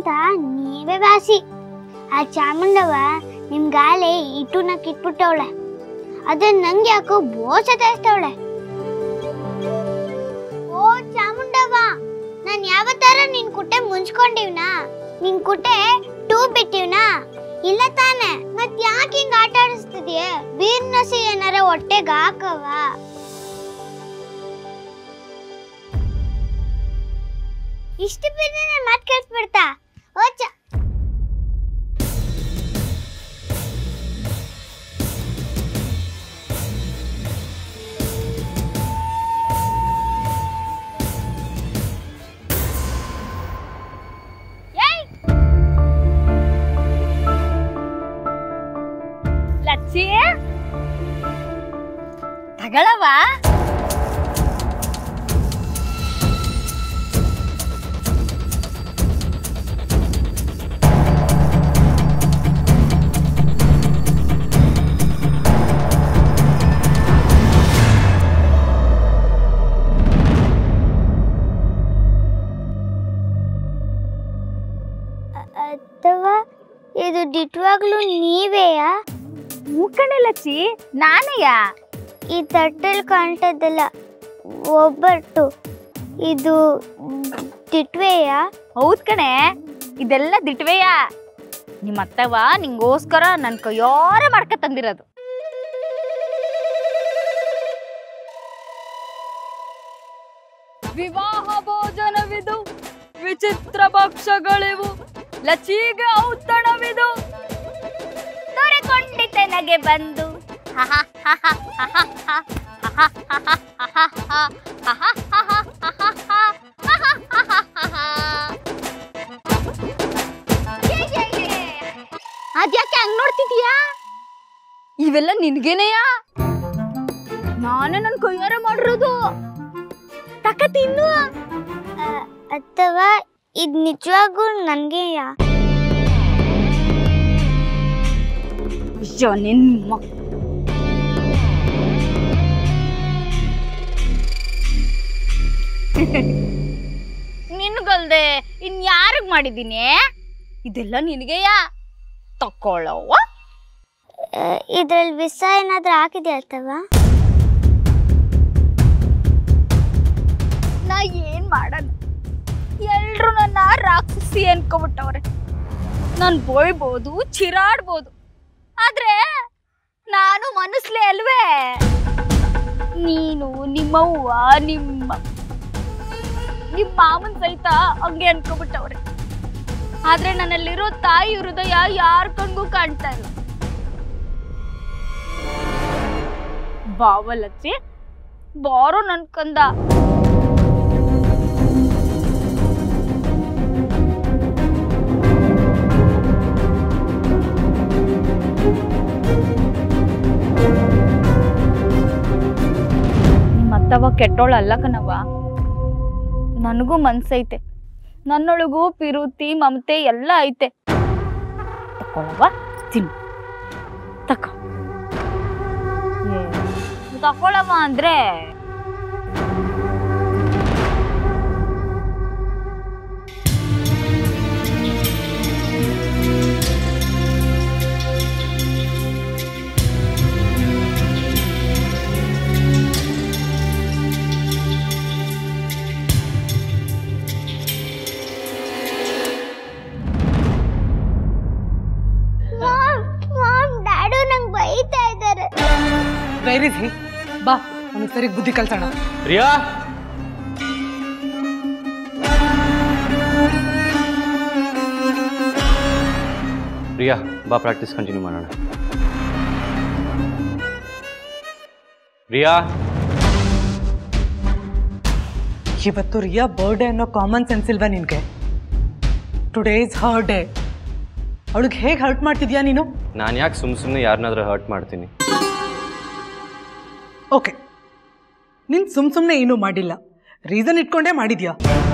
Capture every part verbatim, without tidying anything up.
ಅಂತ ನೀವೇ ವಾಸಿ. ಆ ಚಾಮುಂಡವ ನಿಮ್ ಗಾಲೆ ಇಟ್ಟು ನಕ್ ಇಟ್ಬಿಟ್ಟವಳೆ. ಅದನ್ನ ನಂಗೆ ಯಾಕೋ ಬೋಸ ತರಿಸ್ತವಳೆ. ಓ ಚಾಮುಂಡವ, ನಾನ್ ಯಾವತ್ತಾರ ನಿನ್ ಕುಟ್ಟೆ ಮುಂಚ್ಕೊಂಡಿವ್ನಾ? ನಿನ್ ಕುಟ್ಟೆ ಟೂ ಬಿಟ್ಟಿವ್ನಾ? ಇಲ್ಲ ತಾನೆ, ಮತ್ ಯಾಕೆ ಹಿಂಗ ಆಟ ಆಡಿಸ್ತಿದ್ಯ? ಬೀರ್ನಸಿ ಏನಾರ ಹೊಟ್ಟೆಗ ಹಾಕವ? ಇಷ್ಟು ಬಿದ್ರೆ ಮಾತ್ ಕೇಳಿಸ್ಬಿಡ್ತಾ? ಓ ಚ ಲಚ್ಚಿ ತಗಳವ. ಅಥವಾ ಇದು ದಿಟ್ವಾಗ್ಲೂ ನೀವೇಯಾ? ಮೂಕಣೆ ಲಚ್ಚಿ, ನಾನೆಯಾ? ಈ ತಟ್ಟೆಲ್ ಕಾಣ್ತದಲ್ಲ ಒಬ್ಬಟ್ಟು, ಇದು ದಿಟ್ವೆಯಾ? ಹೌದ್ ಕಣೆ, ಇದೆಲ್ಲ ದಿಟ್ವೆಯಾ. ನಿಮ್ಮ ಅತ್ತವ ನಿಂಗೋಸ್ಕರ ನನ್ ಕೈಯಾರ ಮಾಡ್ಕ ತಂದಿರೋದು. ವಿವಾಹ ಭೋಜನವಿದು, ವಿಚಿತ್ರ ಭಕ್ಷ್ಯಗಳಿವು, ಲಚಿಗೆ ಔತಣವಿದು, ದೊರೆಕೊಂಡಿತೆ ನಗೆ ಬಂದು. ಅದ್ಯಾಕೆ ಹಂಗ್ ನೋಡ್ತಿದೀಯಾ? ಇವೆಲ್ಲ ನಿನ್ಗೇನೆಯಾ? ನಾನೇ ನನ್ ಕೈಯಾರ ಮಾಡಿರೋದು. ತಕ್ಕ ತಿನ್ನು. ಅಥವಾ ಇದ್ ನಿಜವಾಗೂ ನನ್ಗೆಯಾ? ಅಯ್ಯೋ ನಿನ್ನ ನಿನ್ಗಲ್ದೆ ಇನ್ಯಾರಿಗ್ ಮಾಡಿದ್ದೀನಿ? ಇದೆಲ್ಲ ನಿನಗೆಯಾ? ತಕೊಳ್ಳವ್ವ. ಇದ್ರಲ್ಲಿ ವಿಷ ಏನಾದ್ರೂ ಹಾಕಿದ್ಯಾ ಅಥವಾ? ನಾ ಏನ್ ಮಾಡೋದು? ಎಲ್ರು ನನ್ನ ರಾಕ್ಷಸಿ ಅನ್ಕೊಬಿಟ್ಟವ್ರೆ. ನಾನು ಬೋಯ್ಬೋದು, ಚಿರಾಡ್ಬೋದು, ಆದ್ರೆ ನಾನು ಮನಸ್ಲೇ ಅಲ್ವೇ? ನೀನು ನಿಮ್ಮವ್ವ ನಿಮ್ಮ ನಿಮ್ಮ ಮಾಮನ್ ಸಹಿತ ಹಂಗೆ ಅನ್ಕೊಬಿಟ್ಟವ್ರೆ. ಆದ್ರೆ ನನ್ನಲ್ಲಿರೋ ತಾಯಿ ಹೃದಯ ಯಾರ ಕಣ್ಗೂ ಕಾಣ್ತಾ ಇಲ್ಲ. ಬಾವಲಚ್ಚಿ ಬಾರೋ ನನ್ ಕಂದ. ನಿಮ್ಮತ್ತವ ಕೆಟ್ಟೋಳಲ್ಲ ಕಣವ್ವ, ನನಗೂ ಮನ್ಸೈತೆ. ನನ್ನೊಳಗೂ ಪಿರುತಿ ಮಮತೆ ಎಲ್ಲ ಐತೆ. ತಕೊಳ್ಳವ್ವ, ತಿನ್ನು, ತಕೊ. ತಕೊಳ್ಳವ ಅಂದ್ರೆ ಬಾ ಅವನಿಗೆ ಸರಿ ಬುದ್ಧಿ ಕಲ್ಸೋಣ. ಪ್ರಿಯಾ, ಪ್ರಿಯಾ ಬಾ ಪ್ರಾಕ್ಟೀಸ್ ಕಂಟಿನ್ಯೂ ಮಾಡೋಣ. ಪ್ರಿಯಾ, ಇವತ್ತು ರಿಯಾ ಬರ್ಡೇ ಅನ್ನೋ ಕಾಮನ್ ಸೆನ್ಸ್ ಇಲ್ವಾ ನಿನ್ಗೆ? Today is her day. ಅವಳಿಗೆ ಹೇಗೆ ಹರ್ಟ್ ಮಾಡ್ತಿದ್ಯಾ ನೀನು? ನಾನು ಯಾಕೆ ಸುಮ್ ಸುಮ್ಮನೆ ಯಾರನ್ನಾದ್ರೂ ಹರ್ಟ್ ಮಾಡ್ತೀನಿ? ಓಕೆ, ನೀನು ಸುಮ್ ಸುಮ್ಮನೆ ಏನೂ ಮಾಡಿಲ್ಲ, ರೀಸನ್ ಇಟ್ಕೊಂಡೇ ಮಾಡಿದ್ಯಾ?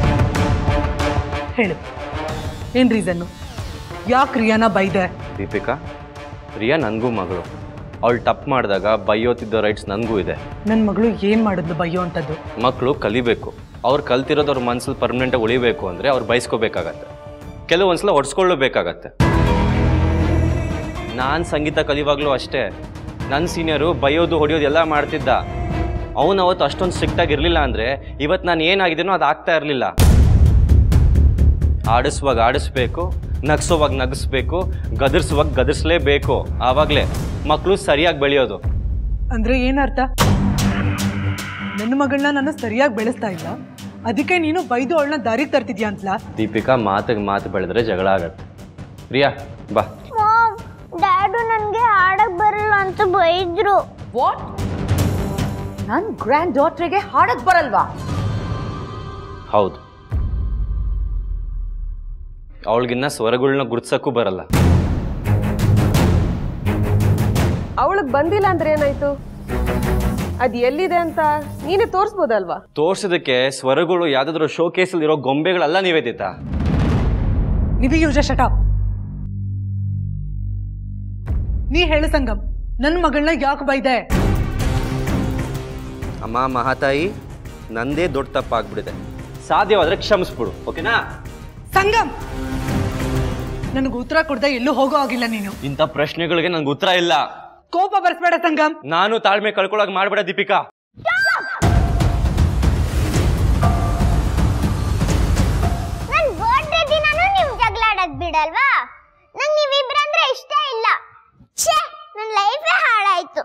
ಹೇಳು, ಏನು ರೀಸನ್ನು? ಯಾಕೆ ರಿಯಾನ ಬೈದೆ? ದೀಪಿಕಾ, ರಿಯಾ ನನಗೂ ಮಗಳು. ಅವಳು ತಪ್ಪು ಮಾಡಿದಾಗ ಬೈಯೋತಿದ್ದ ರೈಟ್ಸ್ ನನಗೂ ಇದೆ. ನನ್ನ ಮಗಳು ಏನು ಮಾಡಿದ್ಲು ಬೈಯೋ ಅಂಥದ್ದು? ಮಕ್ಕಳು ಕಲಿಬೇಕು. ಅವ್ರು ಕಲ್ತಿರೋದು ಅವ್ರ ಮನಸ್ಸಲ್ಲಿ ಪರ್ಮನೆಂಟಾಗಿ ಉಳಿಬೇಕು ಅಂದರೆ ಅವ್ರು ಬಯಸ್ಕೋಬೇಕಾಗತ್ತೆ. ಕೆಲವೊಂದ್ಸಲ ಹೊಡ್ಸ್ಕೊಳ್ಳಬೇಕಾಗತ್ತೆ. ನಾನು ಸಂಗೀತ ಕಲಿಯುವಾಗಲೂ ಅಷ್ಟೇ, ನನ್ನ ಸೀನಿಯರು ಬೈಯೋದು ಹೊಡೆಯೋದು ಎಲ್ಲ ಮಾಡ್ತಿದ್ದ. ಅವನು ಅವತ್ತು ಅಷ್ಟೊಂದು ಸ್ಟ್ರಿಕ್ಟಾಗಿ ಇರಲಿಲ್ಲ ಅಂದರೆ ಇವತ್ತು ನಾನು ಏನಾಗಿದ್ದೀನೋ ಅದು ಆಗ್ತಾ ಇರಲಿಲ್ಲ. ಆಡಿಸುವಾಗ ಆಡಿಸ್ಬೇಕು, ನಗಿಸೋವಾಗ ನಗಿಸ್ಬೇಕು, ಗದರ್ಸುವಾಗ ಗದರ್ಸ್ಲೇಬೇಕು. ಆವಾಗಲೇ ಮಕ್ಕಳು ಸರಿಯಾಗಿ ಬೆಳೆಯೋದು. ಅಂದರೆ ಏನರ್ಥ? ನನ್ನ ಮಗಳನ್ನ ನಾನು ಸರಿಯಾಗಿ ಬೆಳೆಸ್ತಾ ಇಲ್ಲ, ಅದಕ್ಕೆ ನೀನು ಬೈದು ಅವಳನ್ನ ದಾರಿಗೆ ತರ್ತಿದ್ಯಾ ಅಂತಲಾ? ದೀಪಿಕಾ, ಮಾತಿಗೆ ಮಾತು ಬೆಳೆದ್ರೆ ಜಗಳ ಆಗತ್ತೆ. ಪ್ರಿಯಾ ಬಾ. ಡ್ಯಾಡು ನನಗೆ ಹಾಡಕ್ ಬರಲ್ಲ ಅಂತ ಬೈದ್ರು. ವಾಟ್? ನನ್ನ ಗ್ರ್ಯಾಂಡ್ ಡಾಟ್ರಿಗೆ ಹಾಡಕ್ ಬರಲ್ವಾ? ಹೌದು, ಅವಳಿಗಿನ್ನ ಸ್ವರಗಳನ್ನ ಗುರ್ತಿಸಕ್ಕೂ ಬರಲ್ಲ. ಅವಳಿಗೆ ಬಂದಿಲ್ಲ ಅಂದ್ರೆ ಏನಾಯ್ತು? ಅದು ಎಲ್ಲಿದೆ ಅಂತ ನೀನೇ ತೋರಿಸ್ಬೋದಲ್ವಾ? ತೋರ್ಸೋದಕ್ಕೆ ಸ್ವರಗಳು ಯಾವ್ದಾದ್ರು ಶೋ ಕೇಸಲ್ಲಿ ಇರೋ ಗೊಂಬೆಗಳಲ್ಲ ನಿವೇದಿತಾ. ನೀವೇ ಯೂಜ ಶಟಾಪ್. ನೀ ಹೇಳು ಸಂಗಮ್, ನನ್ನ ಮಗಳನ್ನ ಯಾಕೆ ಬೈದೆ? ಅಮ್ಮ ಮಹಾತಾಯಿ, ನಂದೇ ದೊಡ್ಡ ತಪ್ಪಾಗ್ಬಿಡಿದೆ. ಸಾಧ್ಯವಾದ್ರೆ ಕ್ಷಮಿಸ್ಬಿಡು, ಓಕೆನಾ? ಸಂಗಮ್, ನನಗೆ ಉತ್ತರ ಕೊಡದೆ ಎಲ್ಲೂ ಹೋಗೋ ಆಗಿಲ್ಲ ನೀನು. ಇಂಥ ಪ್ರಶ್ನೆಗಳಿಗೆ ನಂಗೆ ಉತ್ತರ ಇಲ್ಲ. ಕೋಪ ಬರ್ಸ್ಬೇಡ ಸಂಗಮ್. ನಾನು ತಾಳ್ಮೆ ಕಳ್ಕೊಳಕ್ ಮಾಡ್ಬೇಡ ದೀಪಿಕಾ. ನನ್ ಬರ್ತ್ಡೇ ದಿನಾನು ನೀವು ಜಗಳ ಆಡೋದ್ ಬಿಡಲ್ವಾ? ನಂಗೆ ನೀವಿಬ್ರಂದ್ರೆ ಇಷ್ಟ ಇಲ್ಲ. ಛೇ, ನನ್ನ ಲೈಫೇ ಹಾಳಾಯ್ತು.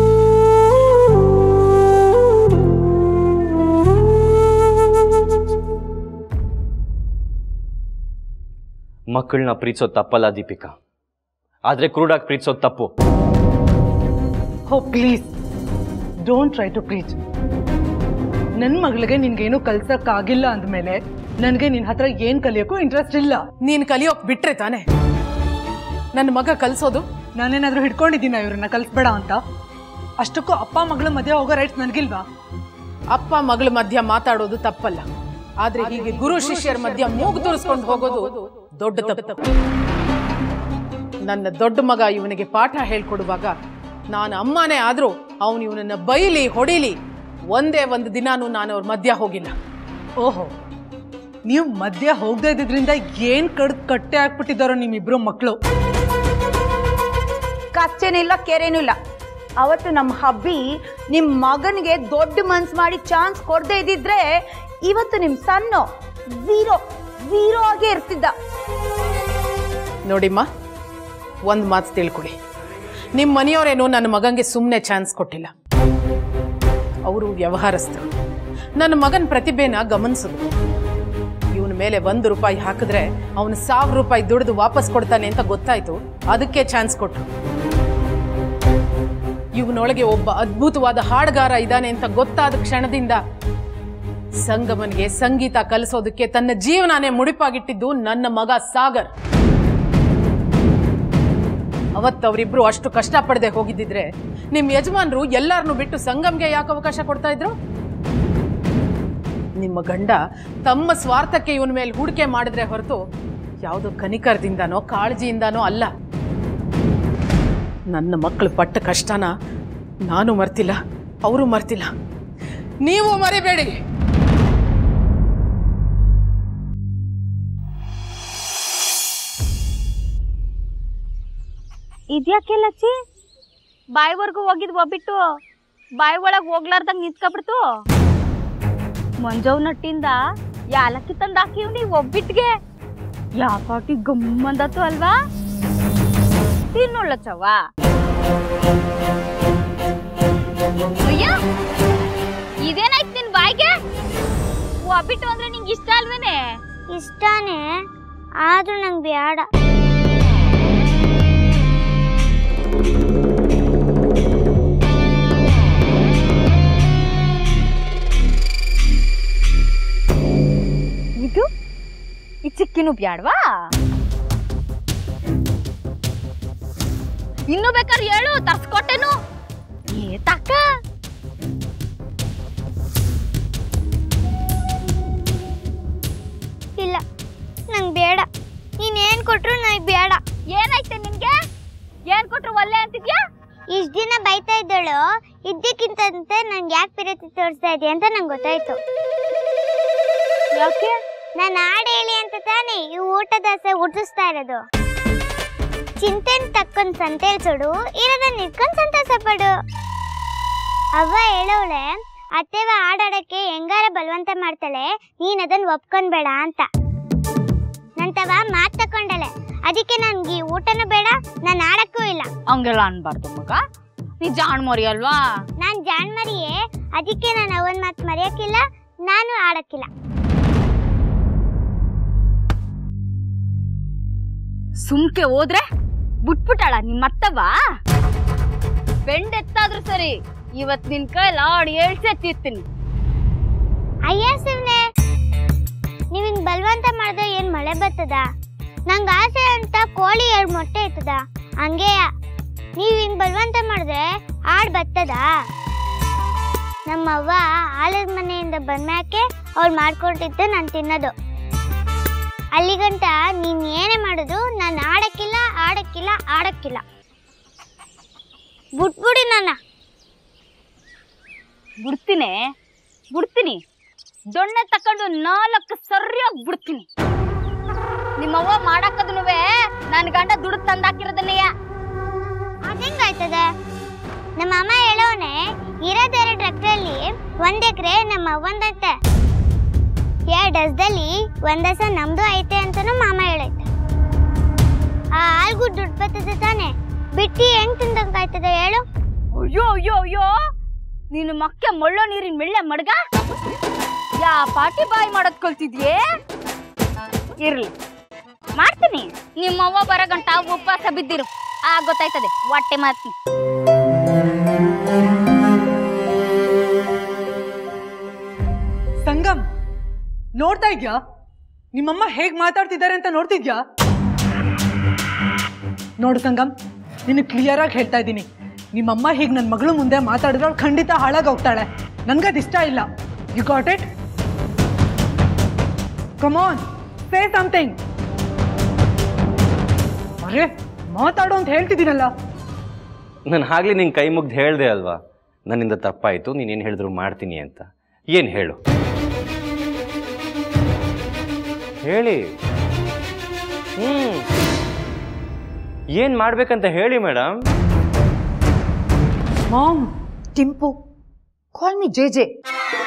ಮಕ್ಕಳನ್ನ ಪ್ರೀತಿಸೋದು ತಪ್ಪಲ್ಲ ದೀಪಿಕಾ, ಆದ್ರೆ ಕ್ರೂಡಾಗಿ ಪ್ರೀತಿಸೋದು ತಪ್ಪು. Oh please, don't try to preach. ನನ್ನ ಮಗಳಿಗೆ ನಿನ್ಗೇನು ಕಲ್ಸಕ್ಕಾಗಿಲ್ಲ ಅಂದಮೇಲೆ ನನಗೆ ನಿನ್ನ ಹತ್ರ ಏನು ಕಲಿಯೋಕ್ಕೂ ಇಂಟ್ರೆಸ್ಟ್ ಇಲ್ಲ. ನೀನು ಕಲಿಯೋಕ್ ಬಿಟ್ರೆ ತಾನೆ ನನ್ನ ಮಗ ಕಲಿಸೋದು? ನಾನೇನಾದರೂ ಹಿಡ್ಕೊಂಡಿದ್ದೀನ ಇವ್ರನ್ನ ಕಲಿಸ್ಬೇಡ ಅಂತ? ಅಷ್ಟಕ್ಕೂ ಅಪ್ಪ ಮಗಳ ಮಧ್ಯೆ ಹೋಗೋ ರೈಟ್ಸ್ ನನಗಿಲ್ವಾ? ಅಪ್ಪ ಮಗಳ ಮಧ್ಯ ಮಾತಾಡೋದು ತಪ್ಪಲ್ಲ, ಆದ್ರೆ ಹೀಗೆ ಗುರು ಶಿಷ್ಯರ ಮಧ್ಯ ಮೂಗು ತೋರಿಸ್ಕೊಂಡು ಹೋಗೋದು ದೊಡ್ಡ ತಪ್ಪು. ನನ್ನ ದೊಡ್ಡ ಮಗ ಇವನಿಗೆ ಪಾಠ ಹೇಳ್ಕೊಡುವಾಗ ನಾನು ಅಮ್ಮನೇ ಆದ್ರೂ ಅವನು ಇವನನ್ನ ಬೈಲಿ ಹೊಡಿಲಿ ಒಂದೇ ಒಂದು ದಿನಾನು ನಾನು ಅವ್ರ ಮಧ್ಯ ಹೋಗಿಲ್ಲ. ಓಹೋ, ನೀವು ಮಧ್ಯ ಹೋಗದೆ ಇದ್ದಿದ್ರಿಂದ ಏನ್ ಕಡ್ದು ಕಟ್ಟೆ ಹಾಕ್ಬಿಟ್ಟಿದ್ದಾರೋ ನಿಮ್ಮಿಬ್ರು ಮಕ್ಕಳು. ಕಚ್ಚೇನಿಲ್ಲ, ಕೆರೆನೂ ಇಲ್ಲ. ಅವತ್ತು ನಮ್ಮ ಹಬ್ಬಿ ನಿಮ್ಮ ಮಗನಿಗೆ ದೊಡ್ಡ ಮನ್ಸು ಮಾಡಿ ಚಾನ್ಸ್ ಕೊಡದೆ ಇದ್ದಿದ್ರೆ ಇವತ್ತು ನಿಮ್ಮ ಸಣ್ಣ ಝೀರೋ ಝೀರೋ ಆಗೇ ಇರ್ತಿದ್ದ. ನೋಡಿಮ್ಮ, ಒಂದು ಮಾತು ತಿಳ್ಕೊಳ್ಳಿ, ನಿಮ್ಮ ಮನೆಯವರೇನು ನನ್ನ ಮಗನಿಗೆ ಸುಮ್ಮನೆ ಚಾನ್ಸ್ ಕೊಟ್ಟಿಲ್ಲ. ಅವರು ವ್ಯವಹಾರಸ್ಥರು. ನನ್ನ ಮಗನ ಪ್ರತಿಭೆನ ಗಮನಿಸಿದ್ರು. ಇವನ ಮೇಲೆ ಒಂದು ರೂಪಾಯಿ ಹಾಕಿದ್ರೆ ಅವನು ಸಾವಿರ ರೂಪಾಯಿ ದುಡಿದು ವಾಪಸ್ ಕೊಡ್ತಾನೆ ಅಂತ ಗೊತ್ತಾಯ್ತು, ಅದಕ್ಕೆ ಚಾನ್ಸ್ ಕೊಟ್ಟರು. ಇವನೊಳಗೆ ಒಬ್ಬ ಅದ್ಭುತವಾದ ಹಾಡುಗಾರ ಇದ್ದಾನೆ ಅಂತ ಗೊತ್ತಾದ ಕ್ಷಣದಿಂದ ಸಂಗಮನಿಗೆ ಸಂಗೀತ ಕಲಿಸೋದಕ್ಕೆ ತನ್ನ ಜೀವನಾನೇ ಮುಡಿಪಾಗಿಟ್ಟಿದ್ದು ನನ್ನ ಮಗ ಸಾಗರ್. ಅವತ್ತವರಿಬ್ರು ಅಷ್ಟು ಕಷ್ಟಪಡದೆ ಹೋಗಿದ್ದಿದ್ರೆ ನಿಮ್ ಯಜಮಾನ್ರು ಎಲ್ಲಾರನ್ನು ಬಿಟ್ಟು ಸಂಗಮ್ಗೆ ಯಾಕೆ ಅವಕಾಶ ಕೊಡ್ತಾ ಇದ್ರು? ನಿಮ್ಮ ಗಂಡ ತಮ್ಮ ಸ್ವಾರ್ಥಕ್ಕೆ ಇವನ ಮೇಲೆ ಹೂಡಿಕೆ ಮಾಡಿದ್ರೆ ಹೊರತು ಯಾವುದೋ ಕನಿಕರದಿಂದನೋ ಕಾಳಜಿಯಿಂದನೋ ಅಲ್ಲ. ನನ್ನ ಮಕ್ಕಳು ಪಟ್ಟ ಕಷ್ಟನ ನಾನು ಮರ್ತಿಲ್ಲ, ಅವರು ಮರ್ತಿಲ್ಲ, ನೀವು ಮರಿಬೇಡಿ. ಇದ್ಯಾಕೆ ಲಚ್ಚಿ ಬಾಯಿವರೆಗೂ ಹೋಗಿದ್ ಒಬ್ಬಿಟ್ಟು ಬಾಯಿ ಒಳಗೆ ಹೋಗ್ಲಾರ್ದಂಗ ನಿಂತ್ಕೊಬಿಡ್ತು. ಮಂಜವ್ ನಟ್ಟಿಂದ ಯಾಲಕ್ಕಿ ತಂದು ಹಾಕಿವ್ನಿ ಒಬ್ಬಿಟ್ಗೆ. ಯಾಕಾಟಿ ಗಮ್ಮಂದತ್ತು ಅಲ್ವಾ? ತಿನ್ನೊಳ್ಳಚ್ಚವ್ವ. ಅಯ್ಯ, ಇದೇನಾಯ್ತು ನಿನ್ ಬಾಯಿಗೆ? ಒಬ್ಬಿಟ್ಟು ಅಂದ್ರೆ ನಿಂಗೆ ಇಷ್ಟ ಅಲ್ವೇನೆ? ಇಷ್ಟಾನೇ, ಆದ್ರೂ ನಂಗೆ ಬೇಡ. ಇದು ಈ ಚಿಕ್ಕಿನೂ ಬ್ಯಾಡ್ವಾ? ಇನ್ನು ಬೇಕಾದ್ರೆ ಹೇಳು, ತರ್ಸ್ಕೊಟ್ಟೆನು. ಏ ತಕ್ಕ, ಇಲ್ಲ, ನಂಗೆ ಬೇಡ. ನೀನೇನ್ ಕೊಟ್ರು ನನಗೆ ಬೇಡ. ಏನಾಯ್ತೆ ನಿನ್ಗೆ? ಏನ್ ಕೊಟ್ರು ಒಲ್ಲೆ ಅಂತಿದ್ಯಾ? ಇಷ್ಟ ದಿನ ಬೈತಾ ಇದ್ದಳು, ಇದ್ದಕ್ಕಿಂತಂತೆ ನಂಗೆ ಯಾಕೆ ಪ್ರೀತಿ ತೋರಿಸ್ತಾ ಇದೆಯಾ ಅಂತ ನಂಗೆ ಗೊತ್ತಾಯ್ತು. ಯಾಕೆ ನಾನು ಹಾಡು ಹೇಳಿ ಅಂತ ತಾನೇ ಈ ಊಟದ ಆಸೆ ಹುಟ್ಟಿಸ್ತಾ ಇರೋದು. ಚಿಂತೆನ್ ತಕ್ಕೊಂಡ್ ಸಂತೇಲ್ ಸುಡು, ಇರೋದನ್ನ ಇಟ್ಕೊಂಡ್ ಸಂತೋಷ ಪಡು. ಅವ್ವ ಹೇಳೋಳೆ, ಅತ್ತೆವ ಹಾಡಾಡಕ್ಕೆ ಹೆಂಗಾರ ಬಲವಂತ ಮಾಡ್ತಾಳೆ, ನೀನ್ ಅದನ್ನ ಒಪ್ಕೊಂಡ್ಬೇಡ ಅಂತ. ನಂತವ ಮಾತ್ ತಕೊಂಡಳೆ, ಅದಕ್ಕೆ ನನ್ಗೆ ಈ ಊಟನೂ ಬೇಡ, ನಾನು ಆಡಕ್ಕೂ ಇಲ್ಲ. ಹಂಗೆಲ್ಲ ಅನ್ಬಾರ್ದು ಮಗ, ನೀ ಜಾಣ್ ಮರಿ ಅಲ್ವಾ? ನಾನ್ ಜಾಣ್ ಮರಿಯೇ, ಅದಕ್ಕೆ ನಾನು ಅವನ್ ಮಾತ್ ಮರೆಯಕ್ಕಿಲ್ಲ, ನಾನು ಆಡಕ್ಕಿಲ್ಲ. ಸುಮ್ಕೆ ಹೋದ್ರೆ ಬಿಟ್ಬಿಟ್ಟಾಳ ನಿಮ್ಮತ್ತವ? ಬೆಂಡೆತ್ತಾದ್ರೂ ಸರಿ, ಇವತ್ ನಿನ್ ಕೈಲ ಆಡಿ ಹೇಳ್ಸಿ ಎತ್ತಿರ್ತೀನಿ. ಅಯ್ಯ ಶಿವ್ನೆ, ನೀವ್ ಹಿಂಗ್ ಬಲವಂತ ಮಾಡಿದ್ರೆ ಏನ್ ಮಳೆ ಬರ್ತದ? ನಂಗ ಆಸೆ ಅಂತ ಕೋಳಿ ಎರಡ್ ಮೊಟ್ಟೆ ಇರ್ತದ, ಹಂಗೆಯ ನೀವ್ ಹಿಂಗ್ ಬಲವಂತ ಮಾಡಿದ್ರೆ ಆಡ್ ಬರ್ತದ? ನಮ್ಮವ್ವ ಆಲದ ಮನೆಯಿಂದ ಬಂದ್ಮ್ಯಾಕೆ ಅವ್ರು ಮಾಡ್ಕೊಟ್ಟಿದ್ದೆ ನಾನು ತಿನ್ನೋದು. ಅಲ್ಲಿಗಂಟ ನೀನ್ ಏನೇ ಮಾಡೋದು, ನಾನು ಆಡಕ್ಕಿಲ್ಲ ಆಡಕ್ಕಿಲ್ಲ ಆಡಕ್ಕಿಲ್ಲ. ಬಿಟ್ಬಿಡಿ ನನ್ನ. ಬಿಡ್ತೀನಿ ಬಿಡ್ತೀನಿ ದೊಣ್ಣೆ ತಕೊಂಡು ನಾಲ್ಕು ಸರಿಯಾಗಿ ಬಿಡ್ತೀನಿ. ನಿಮ್ಮವ್ವ ಮಾಡಾಕದನುವೆ ನನ್ ಗಂಡ ದುಡ್ಡು ತಂದಾಕಿರೋದನ್ನೆಯ. ಅದಂಗಾಯ್ತದ? ನಮ್ಮ ಅಮ್ಮ ಹೇಳೋನೆ, ಇರೋದೆರಡು ಎಕರೆಯಲ್ಲಿ ಒಂದ್ ಎಕರೆ ನಮ್ಮ ಅವ್ವಂದೈತೆ, ಎರಡು ಹಸದಲ್ಲಿ ಒಂದ್ ಹಸ ನಮ್ದು ಐತೆ ಅಂತಾನು ಮಾಮ ಹೇಳೈತೆ. ಆ ಆಲ್ಗೂ ದುಡ್ಡು ಬರ್ತದೆ ತಾನೆ, ಬಿಟ್ಟಿ ಹೆಂಗ್ ತಿಂದಂಗಾಯ್ತದ ಹೇಳು? ಅಯ್ಯೋ ಅಯ್ಯೋ ಅಯ್ಯೋ, ನೀನು ಮಕ್ಕೆ ಮೊಳ್ಳೋ ನೀರಿನ ಮೆಳ್ಳೆ ಮಡ್ಗ, ಯಾ ಪಾಟಿ ಬಾಯಿ ಮಾಡೋದ್ ಕಲ್ತಿದ್ಯೇ? ಇರ್ಲಿ ಮಾಡ್ತೀನಿ, ನಿಮ್ಮವ್ವ ಬರೋ ಗಂಟ ಉಪವಾಸ ಬಿದ್ದಿರು, ಆಗ ಗೊತ್ತಾಯ್ತದೆ ಹೊಟ್ಟೆ ಮಾತಿ. ಸಂಗಮ್, ನೋಡ್ತಾ ಇದ್ಯಾ ನಿಮ್ಮಮ್ಮ ಹೇಗ್ ಮಾತಾಡ್ತಿದ್ದಾರೆ ಅಂತ? ನೋಡ್ತಿದ್ಯಾ? ನೋಡು ಸಂಗಮ್, ನಿನಗೆ ಕ್ಲಿಯರ್ ಆಗಿ ಹೇಳ್ತಾ ಇದ್ದೀನಿ, ನಿಮ್ಮಮ್ಮ ಹೀಗೆ ನನ್ನ ಮಗಳು ಮುಂದೆ ಮಾತಾಡಿದ್ರೆ ಅವಳು ಖಂಡಿತ ಹಾಳಾಗಿ ಹೋಗ್ತಾಳೆ. ನನ್ಗದು ಇಷ್ಟ ಇಲ್ಲ. You got it? Come on, say something. ಅರೆ ಮಾತಾಡು ಅಂತ ಹೇಳ್ತಿದ್ದೀನಲ್ಲ. ನಾನು ಆಗ್ಲಿ ನಿಂಗೆ ಕೈ ಮುಗ್ದು ಹೇಳ್ದೆ ಅಲ್ವಾ, ನನ್ನಿಂದ ತಪ್ಪಾಯಿತು, ನೀನೇನು ಹೇಳಿದ್ರು ಮಾಡ್ತೀನಿ ಅಂತ. ಏನು ಹೇಳು, ಹೇಳಿ. ಹ್ಮ್ ಏನು ಮಾಡ್ಬೇಕಂತ ಹೇಳಿ madam. Mom, Timpu, call me J J.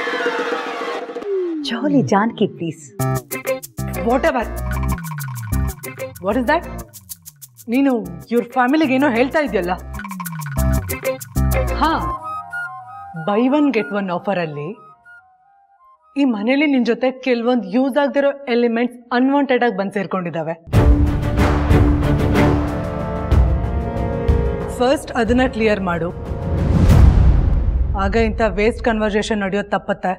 Jolly Janki please. Whatever. What is that? ನೀನು ಇವ್ರ ಫ್ಯಾಮಿಲಿಗೆ ಏನೋ ಹೇಳ್ತಾ ಇದೆಯಲ್ಲ? ಹಾ, buy one get one offer ಅಲ್ಲಿ ಈ ಮನೇಲಿ ನಿನ್ ಜೊತೆ ಕೆಲವೊಂದು ಯೂಸ್ ಆಗದಿರೋ ಎಲಿಮೆಂಟ್ಸ್ ಅನ್ವಾಂಟೆಡ್ ಆಗಿ ಬಂದು ಸೇರ್ಕೊಂಡಿದ್ದಾವೆ. ಫಸ್ಟ್ ಅದನ್ನ ಕ್ಲಿಯರ್ ಮಾಡು, ಆಗ ಇಂಥ ವೇಸ್ಟ್ ಕನ್ವರ್ಸೇಷನ್ ನಡೆಯೋದು ತಪ್ಪತ್ತೆ.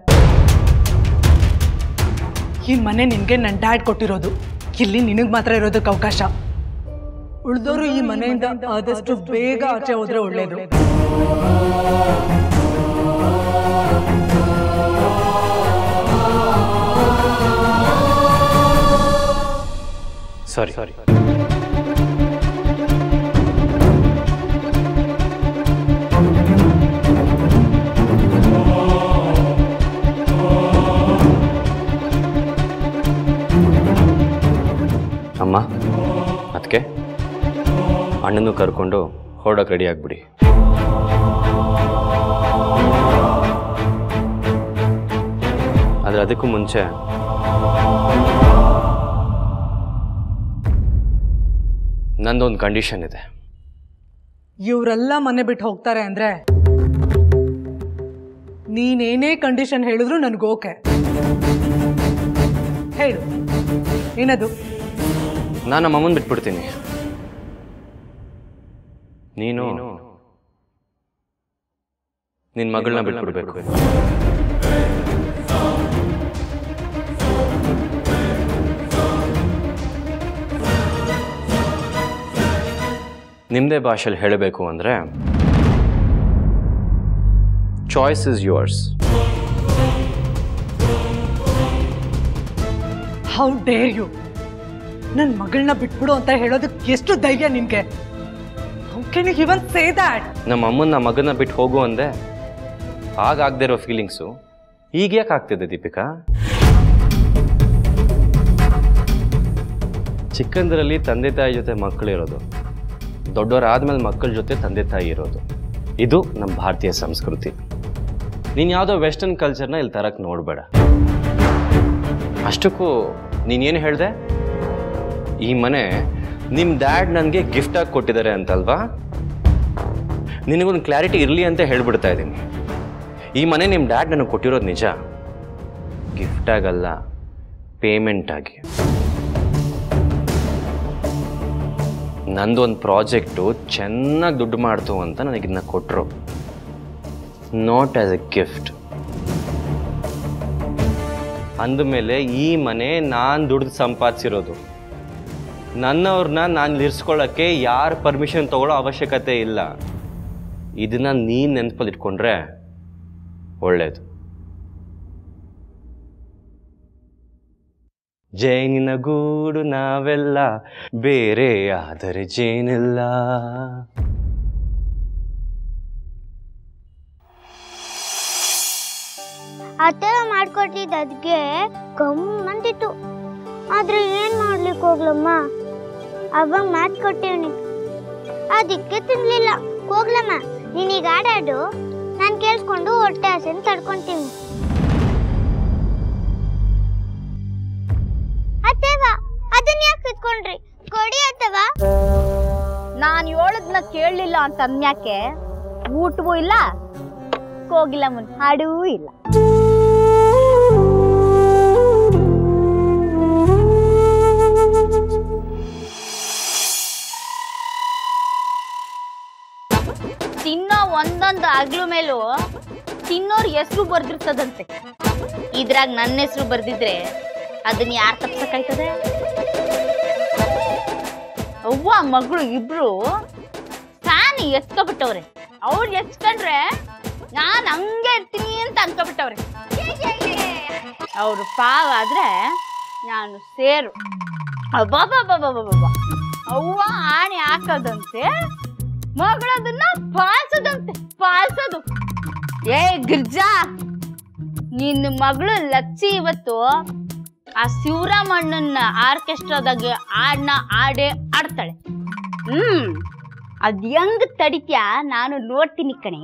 ಈ ಮನೆ ನಿನ್ಗೆ ನನ್ನ ಡ್ಯಾಡ್ ಕೊಟ್ಟಿರೋದು, ಇಲ್ಲಿ ನಿನಗೆ ಮಾತ್ರ ಇರೋದಕ್ಕೆ ಅವಕಾಶ. ಉಳಿದವರು ಈ ಮನೆಯಿಂದ ಆದಷ್ಟು ಬೇಗ ಆಚೆ ಹೋದ್ರೆ ಒಳ್ಳೇದು. ಸಾರಿ ಸಾರಿ ಅಮ್ಮ, ಅದಕ್ಕೆ ಅಣ್ಣನೂ ಕರ್ಕೊಂಡು ಹೊರಡೋಕೆ ರೆಡಿ ಆಗ್ಬಿಡಿ. ಆದರೆ ಅದಕ್ಕೂ ಮುಂಚೆ ನಂದೊಂದು ಕಂಡೀಷನ್ ಇದೆ. ಇವರೆಲ್ಲ ಮನೆ ಬಿಟ್ಟು ಹೋಗ್ತಾರೆ ಅಂದ್ರೆ ನೀನೇನೇ ಕಂಡೀಷನ್ ಹೇಳಿದ್ರು ನನಗೆ ಓಕೆ. ಹೇಳು, ಏನದು? ನಾನು ನಮ್ಮ ಅಮ್ಮನ ಬಿಟ್ಬಿಡ್ತೀನಿ, ನೀನು ನಿನ್ನ ಮಗಳನ್ನ ಬಿಟ್ಬಿಡ್ಬೇಕು. ನಿಮ್ಮದೇ ಭಾಷೆಯಲ್ಲಿ ಹೇಳಬೇಕು ಅಂದರೆ choice is yours. How dare you! ನನ್ನ ಮಗಳನ್ನ ಬಿಟ್ಬಿಡು ಅಂತ ಹೇಳೋದಕ್ಕೆ ಎಷ್ಟು ಧೈರ್ಯ ನಿನ್ಗೆ? How can you even say that? ನಮ್ಮ ಅಮ್ಮನ ಮಗನ ಬಿಟ್ಟು ಹೋಗು ಅಂದೆ, ಆಗ ಆಗದೆ ಇರೋ ಫೀಲಿಂಗ್ಸು ಈಗ ಯಾಕೆ ಆಗ್ತಿದೆ ದೀಪಿಕಾ? ಚಿಕ್ಕಂದರಲ್ಲಿ ತಂದೆ ತಾಯಿ ಜೊತೆ ಮಕ್ಕಳಿರೋದು, ದೊಡ್ಡವರಾದ್ಮೇಲೆ ಮಕ್ಕಳ ಜೊತೆ ತಂದೆ ತಾಯಿ ಇರೋದು, ಇದು ನಮ್ಮ ಭಾರತೀಯ ಸಂಸ್ಕೃತಿ. ನೀನು ಯಾವುದೋ ವೆಸ್ಟರ್ನ್ ಕಲ್ಚರ್ನ ಇಲ್ಲಿ ತರಕ್ಕೆ ನೋಡಬೇಡ. ಅಷ್ಟಕ್ಕೂ ನೀನೇನು ಹೇಳಿದೆ? ಈ ಮನೆ ನಿಮ್ಮ ಡ್ಯಾಡ್ ನನಗೆ ಗಿಫ್ಟಾಗಿ ಕೊಟ್ಟಿದ್ದಾರೆ ಅಂತಲ್ವಾ? ನಿನಗೊಂದು ಕ್ಲಾರಿಟಿ ಇರಲಿ ಅಂತ ಹೇಳ್ಬಿಡ್ತಾ ಇದ್ದೀನಿ. ಈ ಮನೆ ನಿಮ್ಮ ಡ್ಯಾಡ್ ನನಗೆ ಕೊಟ್ಟಿರೋದು ನಿಜ, ಗಿಫ್ಟಾಗಲ್ಲ, ಪೇಮೆಂಟ್ ಆಗಿ. ನಂದು ಒಂದು ಪ್ರಾಜೆಕ್ಟು ಚೆನ್ನಾಗಿ ದುಡ್ಡು ಮಾಡ್ತು ಅಂತ ನನಗಿನ್ನ ಕೊಟ್ಟರು, ನಾಟ್ ಆಸ್ ಎ ಗಿಫ್ಟ್. ಅಂದಮೇಲೆ ಈ ಮನೆ ನಾನು ದುಡ್ದು ಸಂಪಾದಿಸಿರೋದು. ನನ್ನವ್ರನ್ನ ನಾನು ಇರಿಸ್ಕೊಳ್ಳೋಕ್ಕೆ ಯಾರ ಪರ್ಮಿಷನ್ ತಗೊಳ್ಳೋ ಅವಶ್ಯಕತೆ ಇಲ್ಲ. ಇದನ್ನ ನೀನು ನೆನಪಲ್ಲಿ ಇಟ್ಕೊಂಡ್ರೆ ಒಳ್ಳೇದು. ಜೇನಿನ ಗೂಡು ನಾವೆಲ್ಲ, ಬೇರೆ ಆದರೆ ಜೇನಿಲ್ಲ. ಆ ಥರ ಮಾಡ್ಕೊಟ್ಟಿದ್ದ ಅದ್ಗೆ ಗಮ್ಮಂತಿತ್ತು. ಆದ್ರೆ ಏನ್ ಮಾಡ್ಲಿಕ್ಕೆ ಹೋಗ್ಲಮ್ಮ, ಅವಾಗ ಮಾತು ಕೊಟ್ಟಿವ್ನಿ, ಅದಕ್ಕೆ ತಿನ್ಲಿಲ್ಲ. ಹೋಗ್ಲಮ್ಮ, ನೀನೀಗ ಆಡಾಡು, ನಾನು ಕೇಳಿಸ್ಕೊಂಡು ಹೊಟ್ಟೆ ಹಸೆನ್ ತಡ್ಕೊಂತೀನಿ. ಅತ್ತೇವ ಅದನ್ನ ಯಾಕೆ ಕಿತ್ಕೊಂಡ್ರಿ? ಕೊಡಿ ಅತ್ತವ. ನಾನು ಹೇಳದ್ನ ಕೇಳಲಿಲ್ಲ ಅಂತ ಅನ್ಯಾಕೆ? ಊಟವೂ ಇಲ್ಲ, ಹೋಗಿಲ್ಲ, ಮುನ್ ಹಾಡೂ ಇಲ್ಲ. ತಿನ್ನೋ ಒಂದೊಂದು ಅಗ್ಲು ಮೇಲೂ ತಿನ್ನೋರ್ ಹೆಸರು ಬರ್ದಿರ್ತದಂತೆ. ಇದ್ರಾಗ ನನ್ನ ಹೆಸರು ಬರ್ದಿದ್ರೆ ಅದನ್ನ ಯಾರು ತಪ್ಸಕ್ಕಾಯ್ತದೆ? ಅವ್ವ ಮಗಳು ಇಬ್ರು ಫ್ಯಾನ್ ಎತ್ಕೊಬಿಟ್ಟವ್ರೆ. ಅವ್ರು ಎತ್ಕೊಂಡ್ರೆ ನಾನು ಹಂಗೆ ಇರ್ತೀನಿ ಅಂತ ಅನ್ಕೊಬಿಟ್ಟವ್ರೆ. ಅವ್ರು ಪಾವ್ ಆದ್ರೆ ನಾನು ಸೇರು. ಅಬ್ಬಬ್ಬಬ್ಬಬ್ಬಬ್ಬ, ಅವ್ವ ಆಣೆ ಹಾಕೋದಂತೆ, ಮಗಳದನ್ನ ಪಾಲ್ಸೋದಂತೆ, ಪಾಲ್ಸೋದು. ಏ ಗಿರ್ಜಾ, ನಿನ್ನ ಮಗಳು ಲಚ್ಚಿ ಇವತ್ತು ಆ ಶಿವರಾಮಣ್ಣನ ಆರ್ಕೆಸ್ಟ್ರಾದಾಗ ಹಾಡ್ನ ಆಡೇ ಆಡ್ತಾಳೆ. ಹ್ಮ್ ಅದ್ ಹೆಂಗ್ ತಡಿತ್ಯಾ ನಾನು ನೋಡ್ತೀನಿ ಕಣೆ.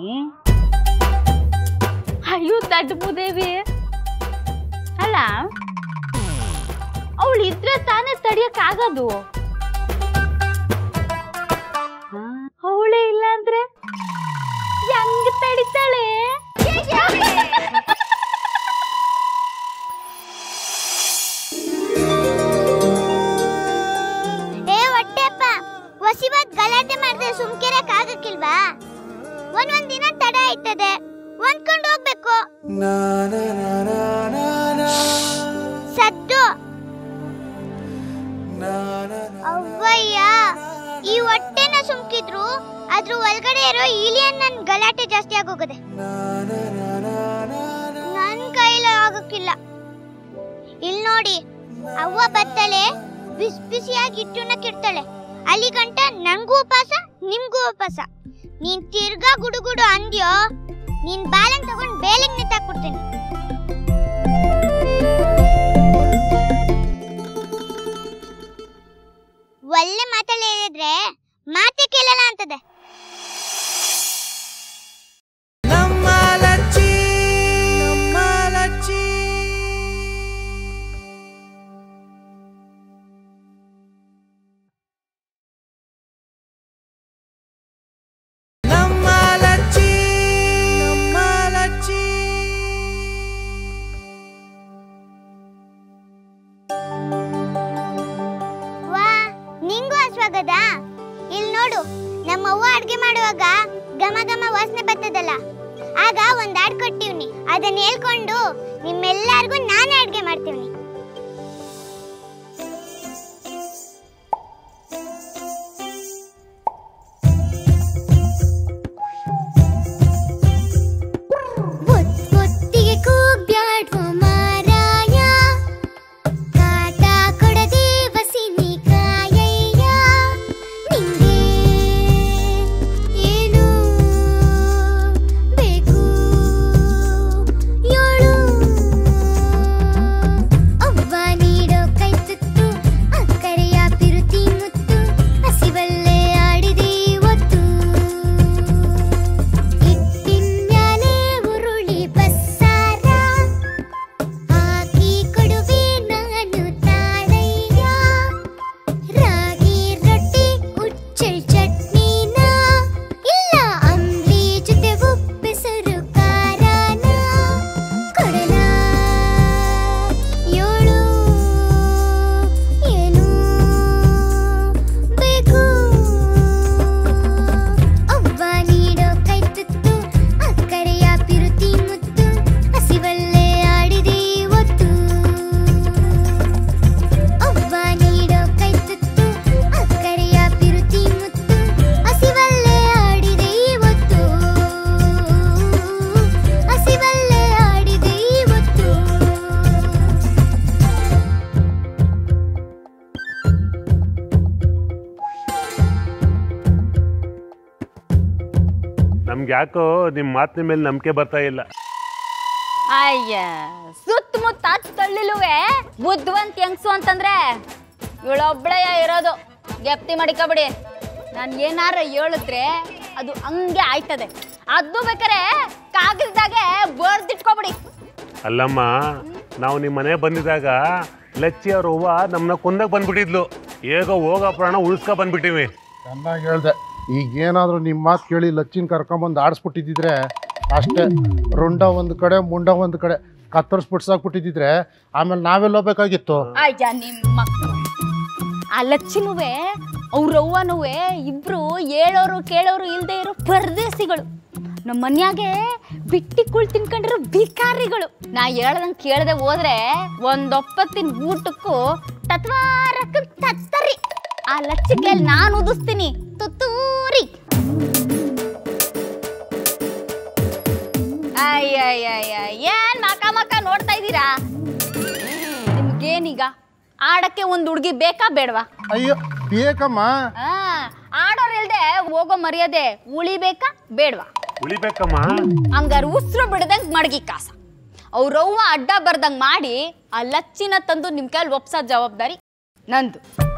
ಅಯ್ಯೋ ದಡ್ಬುದೇವಿ, ಅಲ್ಲ ಅವಳು ಇದ್ರೆ ತಾನೇ ತಡಿಯಕ್ ಆಗೋದು. ಅವಳೇ ಇಲ್ಲ ಅಂದ್ರೆ ಹೆಂಗ್ ತಡಿತಾಳೆ? ಏ ಹೊಟ್ಟೆಪ್ಪ, ವಸಿವತ್ ಗಲಾಟೆ ಮಾಡಿದ್ರೆ ಸುಮ್ಕಿರಕ್ ಆಗಕ್ಕಿಲ್ವಾ? ಒಂದೊಂದ್ ದಿನ ತಡ ಆಯ್ತದೆ, ಹೊಂದ್ಕೊಂಡು ಹೋಗ್ಬೇಕು. ಸದ್ದು ಅವ್ವಯ್ಯ, ಈ ಹೊಟ್ಟೆನ ಸುಮ್ಕಿದ್ರು ಅದ್ರ ಒಳಗಡೆ ಇರೋ ಇಲಿಯನ್ ನನ್ ಗಲಾಟೆ ಜಾಸ್ತಿ ಆಗೋಗದೆ. ನನ್ ಕೈಲ ಆಗಕ್ಕಿಲ್ಲ. ಇಲ್ ನೋಡಿ, ಅವ್ವ ಬತ್ತಳೆ, ಬಿಸಿ ಬಿಸಿಯಾಗಿ ಹಿಟ್ಟನ್ನ ಕಿಡ್ತಾಳೆ. ಅಲ್ಲಿ ಗಂಟ ನಂಗೂ ಉಪವಾಸ, ನಿಮ್ಗೂ ಉಪವಾಸ. ನೀನ್ ತಿರ್ಗಾ ಗುಡುಗುಡು ಅಂದ್ಯೋ, ನೀನ್ ಬಾಲಂಗ್ ತಗೊಂಡ್ ಬೇಲಿಂಗ್ ನೆತ್ತಾಕ್ಬಿಡ್ತೀನಿ. ಒಳ್ಳೆ ಮಾತಲ್ಲಿ ಹೇಳಿದ್ರೆ ಮಾತೆ ಕೇಳಲ್ಲ ಅಂತದೆ. ಇಲ್ಲಿ ನೋಡು, ನಮ್ಮವ್ವ ಅಡ್ಗೆ ಮಾಡುವಾಗ ಘಮ ಘಮ ವಾಸನೆ ಬರ್ತದಲ್ಲ, ಆಗ ಒಂದ್ ಹಾಡ್ ಕೊಟ್ಟಿವ್ನಿ. ಅದನ್ನ ಹೇಳ್ಕೊಂಡು ನಿಮ್ಮೆಲ್ಲರಿಗೂ ನಾನೇ ಅಡ್ಗೆ ಮಾಡ್ತೀವ್ನಿ. ನಮ್ಗೆ ಯಾಕೋ ನಿಮ್ಮ ಮಾತಿನ ಮೇಲೆ ನಂಬಿಕೆ ಬರ್ತಾ ಇಲ್ಲ. ಅಯ್ಯ ಸುತ್ತಮುತ್ತ ತಳ್ಳಿಲುವೆ ಬುದ್ಧಿವಂತ ಹೆಂಗ್ಸು ಅಂತಂದ್ರೆ ಇವಳೊಬ್ಳೆ ಇರೋದು. ಗೆಪ್ತಿ ಮಾಡಿಕಬಿಡಿ. ನಾನು ಏನಾರ ಹೇಳಿದ್ರೆ ಅದು ಹಂಗೆ ಆಯ್ತದೆ. ಅದು ಬೇಕಾರೆ ಕಾಗದದಾಗೆ ಬರ್ದಿಟ್ಕೊಬಿಡಿ. ಅಲ್ಲಮ್ಮ, ನಾವು ನಿಮ್ಮ ಮನೆ ಬಂದಿದ್ದಾಗ ಲಚ್ಚಿ ಅವ್ರ ಹೂವ ನಮ್ಮನ್ನ ಕೊಂದಾಗ ಬಂದ್ಬಿಟ್ಟಿದ್ಲು. ಹೇಗೋ ಹೋಗೋ ಪ್ರಾಣ ಉಳಿಸ್ಕೊ ಬಂದ್ಬಿಟ್ಟಿವಿ. ಚೆನ್ನಾಗಿ ಹೇಳ್ದೆ. ಈಗ ಏನಾದರೂ ನಿಮ್ಮ ಮಾತು ಕೇಳಿ ಲಚ್ಚಿನ ಕರ್ಕೊಂಬಂದು ಆಡಿಸ್ಬಿಟ್ಟಿದ್ದಿದ್ರೆ ಅಷ್ಟೇ. ರುಂಡ ಒಂದು ಕಡೆ ಮುಂಡ ಒಂದು ಕಡೆ ಕತ್ತರಿಸ್ಬಿಡ್ಸಾಕ್ಬಿಟ್ಟಿದ್ದಿದ್ರೆ ಆಮೇಲೆ ನಾವೆಲ್ಲ ಹೋಗ್ಬೇಕಾಗಿತ್ತು. ಅಯ್ಯ ನಿಮ್ಮ ಆ ಲಚ್ಚಿನುವೆ ಅವ್ರವ್ವನುವೆ ಇಬ್ರು ಹೇಳೋರು ಕೇಳೋರು ಇಲ್ದೇ ಇರೋ ಪರದೇಸಿಗಳು. ನಮ್ಮ ಮನ್ಯಾಗೆ ಬಿಟ್ಟಿ ಕುಳ್ ತಿನ್ಕೊಂಡಿರೋ ಭಿಕಾರಿಗಳು. ನಾ ಹೇಳ್ದಂಗೆ ಕೇಳದೆ ಹೋದ್ರೆ ಒಂದೊಪ್ಪತ್ತಿನ ಊಟಕ್ಕೂ ತತ್ವಾರಕ್ಕ ತತ್ತರಿ. ಆ ಲಚ್ಚಿಗೆ ನಾನು ಉದಿಸ್ತೀನಿ ತುತ್ತೂರಿ. ಅಯ್ಯಯ್ಯಯ್ಯ ಏನ್ ಮಕ ಮಕ ನೋಡ್ತಾ ಇದ್ದೀರಾ? ನಿಮ್ಗೇನೀಗ ಆಡಕ್ಕೆ ಒಂದು ಹುಡುಗಿ ಬೇಕಾ ಬೇಡವಾ? ಅಯ್ಯೋ ಬೇಕಮ್ಮ. ಆ ಆಡೋರ್ ಇಲ್ದೆ ಹೋಗೋ ಮರ್ಯಾದೆ ಉಳಿಬೇಕಾ ಬೇಡವಾ? ಉಳಿಬೇಕಮ್ಮ. ಹಂಗಾರ ಉಸಿರು ಬಿಡದಂಗ್ ಮಡಗಿ ಕಾಸ ಅವ್ರವ್ವ ಅಡ್ಡ ಬರ್ದಂಗ್ ಮಾಡಿ ಆ ಲಚ್ಚಿನ ತಂದು ನಿಮ್ ಕೈಲಿ ಒಪ್ಸೋ ಜವಾಬ್ದಾರಿ ನಂದು.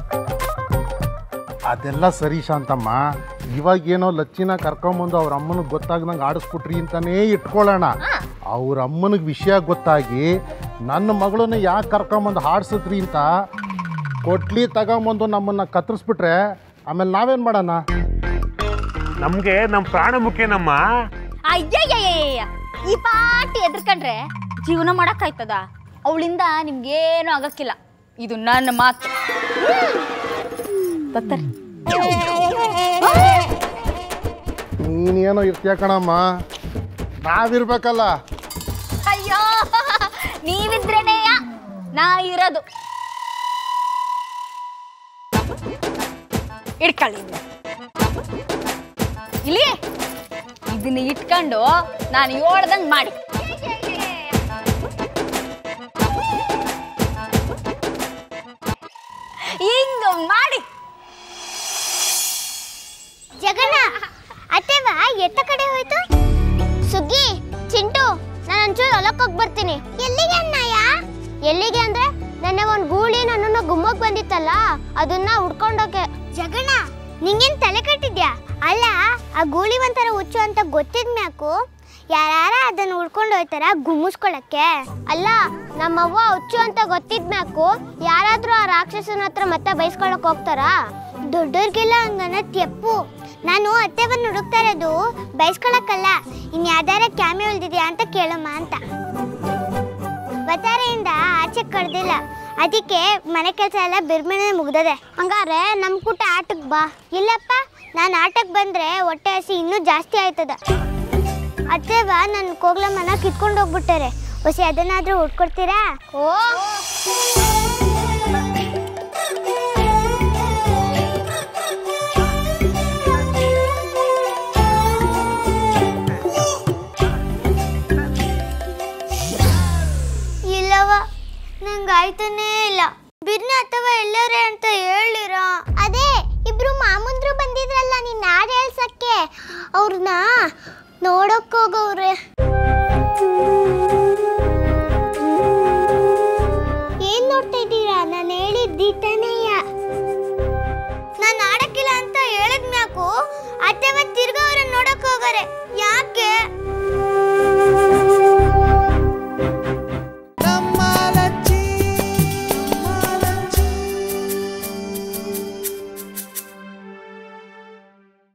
ಅದೆಲ್ಲ ಸರಿ ಶಾಂತಮ್ಮ. ಇವಾಗೇನೋ ಲಚ್ಚಿನ ಕರ್ಕೊಂಬಂದು ಅವ್ರ ಅಮ್ಮನಿಗೆ ಗೊತ್ತಾಗ್ದಂಗೆ ಆಡಿಸ್ಬಿಟ್ರಿ ಅಂತಾನೇ ಇಟ್ಕೊಳ್ಳೋಣ. ಅವ್ರ ಅಮ್ಮನಿಗೆ ವಿಷಯ ಗೊತ್ತಾಗಿ ನನ್ನ ಮಗಳನ್ನ ಯಾಕೆ ಕರ್ಕೊಂಬಂದು ಹಾಡ್ಸಿದ್ರಿ ಅಂತ ಕೊಟ್ಲಿ ತಗೊಂಬಂದು ನಮ್ಮನ್ನ ಕತ್ತರಿಸ್ಬಿಟ್ರೆ ಆಮೇಲೆ ನಾವೇನು ಮಾಡೋಣ? ನಮ್ಗೆ ನಮ್ಮ ಪ್ರಾಣ ಮುಖ್ಯನಮ್ಮ. ಅಯ್ಯಯ್ಯಯ್ಯ ಈ ಪಾಟಿ ಎದ್ರಕಂಡ್ರೆ ಜೀವನ ಮಾಡಕ್ಕಾಯ್ತದ? ಅವಳಿಂದ ನಿಮ್ಗೇನು ಆಗಕ್ಕಿಲ್ಲ. ಇದು ನನ್ನ ಮಾತು. ಬರ್ತಾರೆ ನೀನೇನೋ ಇರ್ತೀಯ ಕಣಮ್ಮ, ನಾವಿರ್ಬೇಕಲ್ಲ. ಅಯ್ಯೋ ನೀವಿದ್ರೇನೆಯ ನಾ ಇರೋದು. ಇಟ್ಕೊಳ್ಳಿ ಇಲ್ಲಿ. ಇದನ್ನ ಇಟ್ಕೊಂಡು ನಾನು ಹೇಳ್ದಂಗ್ ಮಾಡಿ. ಹಿಂಗ ಮಾಡಿ. ಜಗಣ ಅತ್ತೆವ ಎತ್ತ ಕಡೆ ಹೋಯ್ತು? ಸುಗ್ಗಿ, ಚಿಂಟು, ನಾನು ಒಂಚೂರು ಹೊಲಕ್ಕೆ ಹೋಗಿ ಬರ್ತೀನಿ. ಎಲ್ಲಿಗೆ ಅಣ್ಣಯ್ಯ? ಎಲ್ಲಿಗೆ ಅಂದ್ರೆ ನನ್ನ ಒಂದ್ ಗೂಳಿ ನನ್ನನ್ನು ಗುಮ್ಮಕ್ ಬಂದಿತ್ತಲ್ಲ, ಅದನ್ನ ಹುಡ್ಕೊಂಡೋಕೆ. ಜಗಣ ನಿಂಗೇನ್ ತಲೆ ಕಟ್ಟಿದ್ಯಾ? ಅಲ್ಲ, ಆ ಗೂಳಿ ಒಂಥರ ಹುಚ್ಚು ಅಂತ ಗೊತ್ತಿದ್ಮ್ಯಾಕು ಯಾರ ಅದನ್ನ ಹುಡ್ಕೊಂಡು ಹೋಯ್ತಾರ ಗುಮ್ಮಿಸ್ಕೊಳಕ್ಕೆ? ಅಲ್ಲ, ನಮ್ಮವ್ವ ಹುಚ್ಚು ಅಂತ ಗೊತ್ತಿದ್ಮ್ಯಾಕು ಯಾರಾದ್ರೂ ಆ ರಾಕ್ಷಸನ ಹತ್ರ ಮತ್ತೆ ಬೈಸ್ಕೊಳಕ್ ಹೋಗ್ತಾರ? ದೊಡ್ಡವ್ರಿಗೆಲ್ಲ ಹಂಗನ ತೆಪ್ಪು. ನಾನು ಅತ್ತೆವನ್ನು ಹುಡುಕ್ತಾ ಇರೋದು ಬೈಸ್ಕೊಳಕ್ಕಲ್ಲ, ಇನ್ ಯಾವ್ದಾರ ಕ್ಯಾಮೆ ಉಳ್ದಿದ್ಯಾ ಅಂತ ಕೇಳಮ್ಮ ಅಂತ. ವತಾರೆಯಿಂದ ಆಚೆ ಕಡ್ದಿಲ್ಲ, ಅದಕ್ಕೆ ಮನೆ ಕೆಲಸ ಎಲ್ಲ ಬಿರ್ಮನೆ ಮುಗ್ದದೆ. ಹಂಗಾರೆ ನಮ್ ಕೂಟ ಆಟಕ್ಕೆ ಬಾ. ಇಲ್ಲಪ್ಪ, ನಾನು ಆಟಕ್ಕೆ ಬಂದ್ರೆ ಹೊಟ್ಟೆ ಹಸಿ ಇನ್ನೂ ಜಾಸ್ತಿ ಆಯ್ತದ. ಅತ್ತೆವ ನನ್ನ ಕೋಗ್ಲಮ್ಮನ ಕಿತ್ಕೊಂಡು ಹೋಗ್ಬಿಟ್ಟಾರೆ. ಹೊಸಿ ಅದನ್ನಾದ್ರೂ ಉಟ್ಕೊಡ್ತೀರಾ? ಓ ಇಲ್ಲವ, ನಂಗಾಯ್ತಾನೇ ಇಲ್ಲ. ಬಿರ್ನೆ ಅಥವಾ ಎಲ್ಲರೇ ಅಂತ ಹೇಳಿರ. ಅದೇ ಇಬ್ರು ಮಾಮಂದ್ರು ಬಂದಿದ್ರಲ್ಲ ನಿನ್ನ ಹಾಡು ಹೇಳ್ಸಕ್ಕೆ, ಅವ್ರನ್ನ ನೋಡಕ್ ಹೋಗವ್ರೆ. ಏನ್ ನೋಡ್ತಾ ಇದ್ದೀರಾ? ನಾನು ಹೇಳಿದ್ದೀತಾನೆಯ. ನಾನು ಆಡಕ್ಕಿಲ್ಲ ಅಂತ ಹೇಳಿದ್ಮ್ಯಾಕು ಅತ್ತೆವ ತಿರ್ಗ ಅವ್ರನ್ನ ನೋಡಕ್ ಹೋಗರೆ. ಯಾಕೆ?